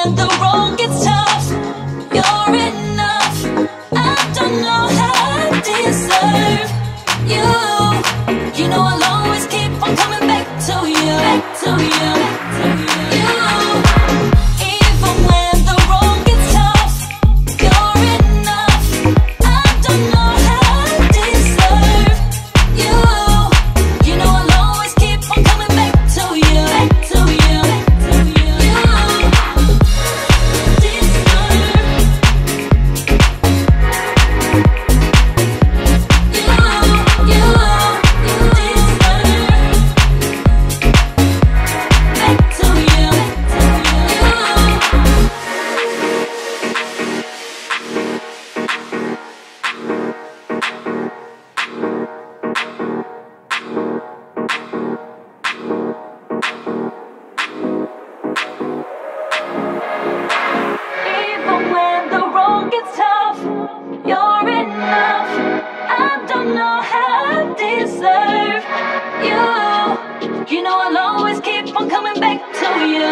when the road gets tough, you're enough. I don't know how I deserve you. You know I'll always keep on coming back to you, back to you, back to you. Even when the road gets tough, you're enough. I don't know how I deserve you. You know I'll always keep on coming back to you, back to you, back to you. Even when the road gets tough, you're enough. I don't know how I deserve you. You know I'll always keep on coming back to you.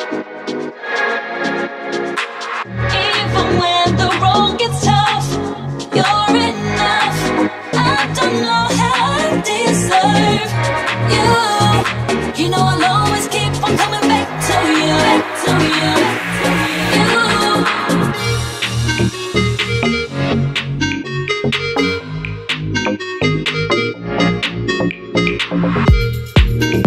Even when the road gets tough, you're enough. I don't know how I deserve you. You know I'll always keep on coming back to you, back to you, back to you.